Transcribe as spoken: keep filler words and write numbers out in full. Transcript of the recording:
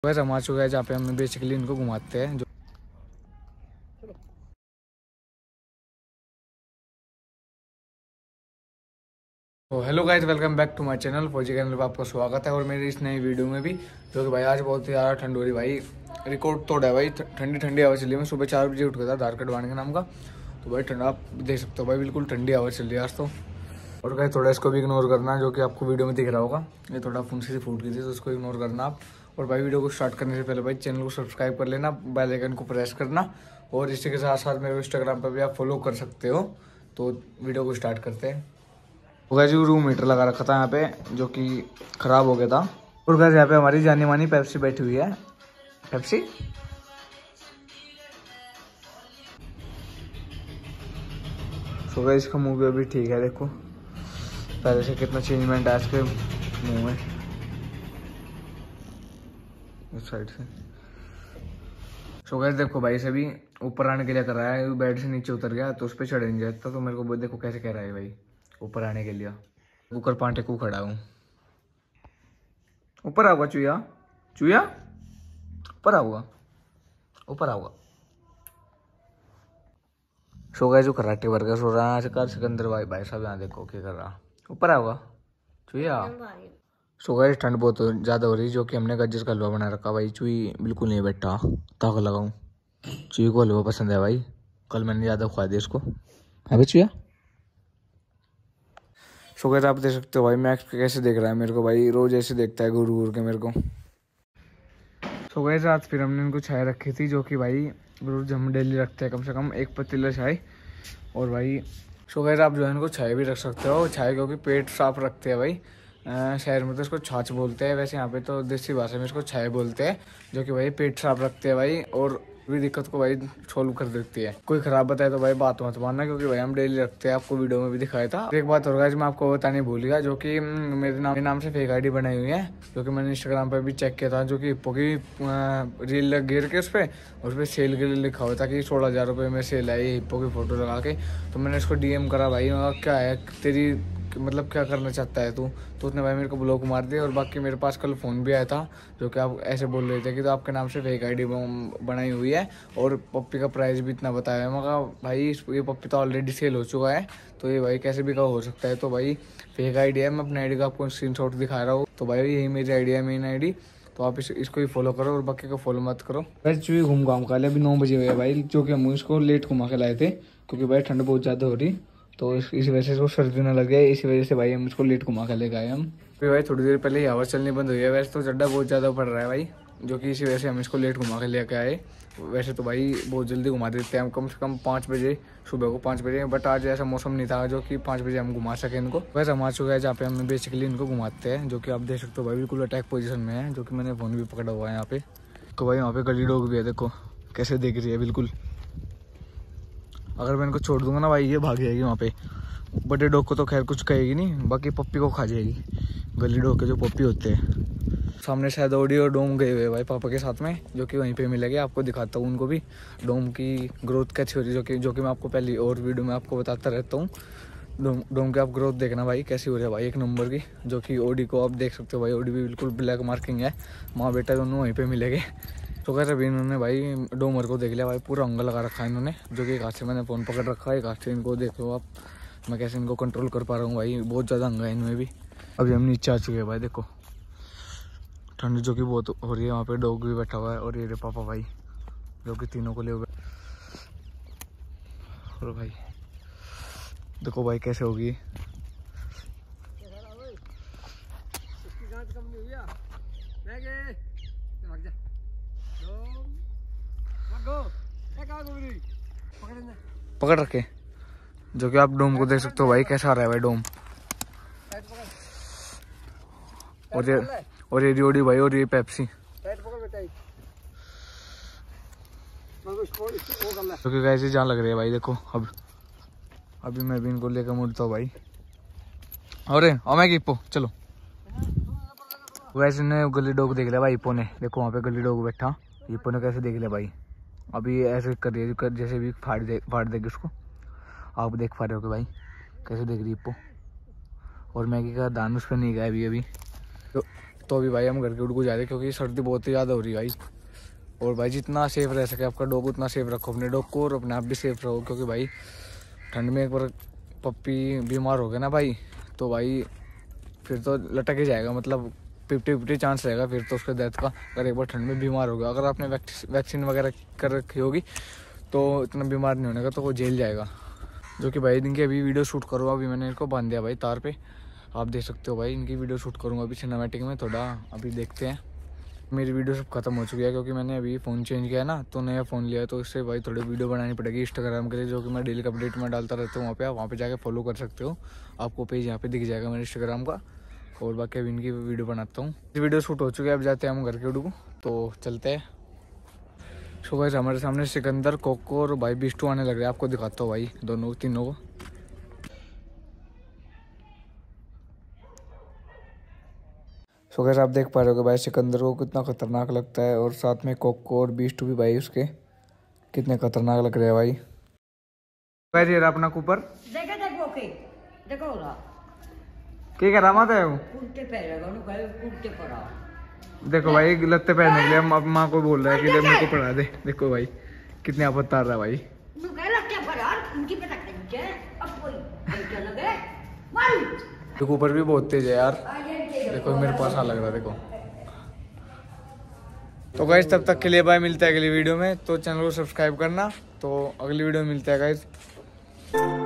वैसे हम आ चुका है जहाँ पे हम बेसिकली इनको घुमाते हैं। जो तो hello guys, welcome back to my channel Fauji channel पर आपका स्वागत है। और मेरी इस नई वीडियो में भी जो कि भाई आज बहुत ही ज़्यादा ठंड हो रही भाई, रिकॉर्ड तोड़ा है भाई। ठंडी ठंडी हवा चल रही है। मैं सुबह चार बजे उठ गया था आधार कार्ड बनवाने के नाम का। तो भाई ठंडा आप देख सकते हो भाई, बिल्कुल ठंडी हवा चल रही है आज तो। और गाइस थोड़ा इसको भी इग्नोर करना, जो कि आपको वीडियो में दिख रहा होगा। ये थोड़ा फुंसी से फूट गई थी, तो उसको इग्नोर करना आप। और भाई वीडियो को स्टार्ट करने से पहले भाई चैनल को सब्सक्राइब कर लेना, बेल आइकन को प्रेस करना। और इसी के साथ साथ मेरे इंस्टाग्राम पर भी आप फॉलो कर सकते हो। तो वीडियो को स्टार्ट करते हैं। गाइस रूम हीटर लगा रखा था यहाँ पे, जो कि खराब हो गया था। और गाइस यहाँ पे हमारी जानी मानी पेप्सी बैठी हुई है। पेप्सी सो गाइस इसका मुंह भी अभी ठीक है, देखो पहले से कितना चेंजमेंट है इसके मुंह में, इस साइड से। सो गाइस देखो भाई से भी ऊपर आने के लिए कर रहा है, बेड से नीचे उतर गया तो उस पर चढ़ नहीं जाता। तो मेरे को देखो कैसे कह रहा है भाई ऊपर आने के लिए। ऊपर पांटे को खड़ा हूँ, ऊपर आऊगा चूया, चूया ऊपर आऊगा, ऊपर आऊगा। सो गाइस जो कराटे वर्कर सो रहा है कर सिकंदर भाई भाई साहब, यहाँ देखो क्या कर रहा, ऊपर आऊगा चूया। सो गाइस ठंड बहुत ज़्यादा हो रही, जो कि हमने गज्जर का हलवा बना रखा भाई। चूई बिल्कुल नहीं बैठा, ताक लगाऊं। चूई को हलवा पसंद है भाई, कल मैंने ज़्यादा खुआ दिया इसको। है चूया। सो गाइस आप देख सकते हो भाई मैक्स पे कैसे देख रहा है मेरे को भाई, रोज ऐसे देखता है घूर घूर के मेरे को। सो गाइस आज फिर हमने इनको चाय रखी थी, जो कि भाई रोज हम डेली रखते हैं कम से कम एक पतीला चाय। और भाई सो गाइस आप जो है इनको चाय भी रख सकते हो, चाय क्योंकि पेट साफ रखते हैं भाई। आ, शहर में तो इसको छाछ बोलते हैं, वैसे यहाँ पे तो देसी भाषा में इसको चाय बोलते हैं, जो कि भाई पेट साफ रखते हैं भाई। और भी दिक्कत को भाई सोल्व कर देती है। कोई खराब बताए तो भाई बात मत मानना, क्योंकि भाई हम डेली रखते हैं, आपको वीडियो में भी दिखाया था। एक बात और गाइस मैं आपको बताने भूल गया, जो कि मेरे नाम मेरे नाम से फेक आईडी बनाई हुई है, जो कि मैंने इंस्टाग्राम पर भी चेक किया था। जो कि हिप्पो की रील गिर के उस पर उस पर सेल के लिए लिखा हुआ था कि सोलह हज़ार रुपये में सेल है ये हिप्पो की फ़ोटो लगा के। तो मैंने इसको डीएम करा भाई, क्या है तेरी मतलब क्या करना चाहता है तू। तो उसने भाई मेरे को ब्लॉक मार दिया। और बाकी मेरे पास कल फ़ोन भी आया था, जो कि आप ऐसे बोल रहे थे कि तो आपके नाम से फेक आईडी बनाई हुई है और पप्पी का प्राइस भी इतना बताया है। मैं कहा भाई ये पप्पी तो ऑलरेडी सेल हो चुका है, तो ये भाई कैसे भी का हो सकता है। तो भाई फेक आईडी है, मैं अपनी आईडी का आपको स्क्रीनशॉट दिखा रहा हूँ। तो भाई यही मेरी आईडी है, मेन आईडी। तो आप इस, इसको ही फॉलो करो और बाकी को फॉलो मत करो। वैसे चूहे घूम घाम खा ले, अभी नौ बजे हुए हैं भाई, जो कि हम इसको लेट घुमा के लाए थे, क्योंकि भाई ठंड बहुत ज़्यादा हो रही। तो इस, इस वजह से इसको सर्दी ना लग गया, इसी वजह से भाई हम इसको लेट घुमा के लेके आए हम। फिर भाई थोड़ी देर पहले ही हवा चलनी बंद हुई है, वैसे तो चड्डा बहुत ज़्यादा पड़ रहा है भाई, जो कि इसी वजह से हम इसको लेट घुमा के लेके आए। वैसे तो भाई बहुत जल्दी घुमा देते हैं हम, कम से कम पाँच बजे सुबह को पाँच बजे। बट आज ऐसा मौसम नहीं था जो कि पाँच बजे हम घुमा सकें इनको। वैसे हम आ चुका है जहाँ पे हम बेसिकली इनको घुमाते हैं, जो कि आप देख सकते हो भाई बिल्कुल अटैक पोजीशन में है, जो कि मैंने फ़ोन भी पकड़ा हुआ है यहाँ पे। तो भाई यहाँ पे गली डॉग भी है, देखो कैसे देख रही है बिल्कुल। अगर मैं इनको छोड़ दूंगा ना भाई ये भाग जाएगी वहाँ पे। बड़े डॉग को तो खैर कुछ कहेगी नहीं, बाकी पप्पी को खा जाएगी। गली डॉग के जो पप्पी होते हैं। सामने शायद ओडी और डोम गए हुए भाई पापा के साथ में, जो कि वहीं पे मिलेंगे। आपको दिखाता हूँ उनको भी, डोम की ग्रोथ कैसी हो रही है, जो कि जो कि मैं आपको पहली और वीडियो में आपको बताता रहता हूँ। डोम डोम की आप ग्रोथ देखना भाई कैसी हो रही है भाई, एक नंबर की। जो कि ओडी को आप देख सकते हो भाई, ओडी भी बिल्कुल ब्लैक मार्किंग है, माँ बेटा दोनों वहीं पर मिलेंगे। तो कैसे अभी इन्होंने भाई डोमर को देख लिया भाई, पूरा अंगा लगा रखा है इन्होंने, जो कि एक हाथ से मैंने फ़ोन पकड़ रखा है, एक हाथ से इनको देख लो आप, मैं कैसे इनको कंट्रोल कर पा रहा हूँ भाई, बहुत ज़्यादा अंगा है इनमें भी। अभी हम नीचे आ चुके हैं भाई, देखो ठंड जो कि बहुत हो रही है। वहाँ पे डॉग भी बैठा हुआ है और ये रे पापा भाई, जो कि तीनों को ले हुए। और भाई देखो भाई कैसे होगी। पकड़ रखे, जो कि आप डोम को देख सकते हो भाई कैसा आ रहा है भाई डोम। और ये और ये रियोडी भाई, और ये पेप्सी, जो कि कैसे जान लग रही है भाई। देखो अब अभी मैं भी इनको लेकर मुड़ता हूँ भाई। अरे और मैं हिप्पो चलो। वैसे ने गली डॉग देख लिया भाई हिप्पो ने, देखो वहाँ पे गली डॉग बैठा, हिप्पो ने कैसे देख लिया भाई। अभी ऐसे कर रही है जैसे भी फाड़ दे फाड़ देगी उसको, आप देख पा रहे हो कि भाई कैसे देख रही हिप्पो। और मैगी का दान उस पर नहीं गया अभी अभी। तो तो अभी भाई हम घर के उड़ को जा रहे क्योंकि सर्दी बहुत ही ज़्यादा हो रही है भाई। और भाई जितना सेफ रह सके आपका डॉग उतना सेफ रखो अपने डॉग को, और अपने आप भी सेफ रहो, क्योंकि भाई ठंड में एक बार पप्पी बीमार हो गया ना भाई तो भाई फिर तो लटक ही जाएगा, मतलब फिफ्टी फिफ्टी चांस रहेगा फिर तो उसके डेथ का, अगर एक बार ठंड में बीमार हो गया। अगर आपने वैक्सीन वगैरह कर रखी होगी तो इतना बीमार नहीं होने का, तो वो जेल जाएगा। जो कि भाई इनकी अभी वीडियो शूट करूँगा, अभी मैंने इनको बांध दिया भाई तार पे, आप देख सकते हो भाई इनकी वीडियो शूट करूँगा अभी सिनेमैटिक में थोड़ा, अभी देखते हैं। मेरी वीडियो सब खत्म हो चुकी है क्योंकि मैंने अभी फ़ोन चेंज किया है ना, तो नया फ़ोन लिया है, तो इससे भाई थोड़ी वीडियो बनानी पड़ेगी इंस्टाग्राम के लिए, जो कि मैं डेली अपडेट में डालता रहता हूँ। वहाँ पे आप वहाँ पे जाके फॉलो कर सकते हो, आपको पेज यहाँ पे दिख जाएगा मेरे इंस्टाग्राम का। और बाकी अभी इनकी वीडियो बनाता हूँ। वीडियो शूट हो चुकी है, अब जाते हैं हम घर के उड़ू, तो चलते हैं। सो गाइस हमारे सामने सिकंदर, कोको और भाई बिस्टू आने लग रहे हैं, आपको दिखाता हूँ भाई दोनों तीनों को। सो गाइस आप देख पा रहे हो कि भाई सिकंदर को कितना खतरनाक लगता है, और साथ में कोको और बिस्टू भी भाई उसके कितने खतरनाक लग रहे हैं भाई। गाइस ये अपना कुपर देखो देखो के देखो रा क्या कर रहा माता है वो कुर्ते पहनेगा नु भाई कुर्ते पड़ा। देखो भाई लत्ते पहनने के लिए अब माँ को बोल रहा है कि मेरे को पढ़ा दे। देखो भाई कितने आप बता रहा है भाई। नु कह लत्ते पड़ा उनकी पे तक नीचे अब कोई क्या लगे मार देखो ऊपर भी बहुत तेज है यार, देखो मेरे पास आ लग रहा है देखो। तो गाइस तब तक के लिए भाई मिलता है अगली वीडियो में, तो चैनल को सब्सक्राइब करना। तो अगली वीडियो में मिलता है गाइस।